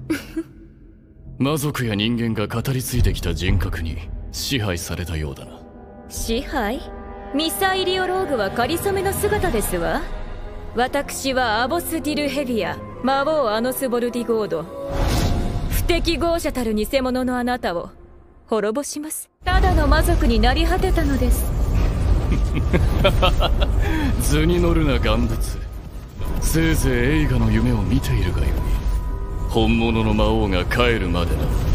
魔族や人間が語り継いできた人格に支配されたようだな。 支配？ミサイリオローグは仮初めの姿ですわ。私はアボス・ディルヘビア、魔王アノス・ボルディゴード。不適合者たる偽物のあなたを滅ぼします。ただの魔族になり果てたのです。 図に乗るな願物。せいぜい映画の夢を見ているがよい。本物の魔王が帰るまでな。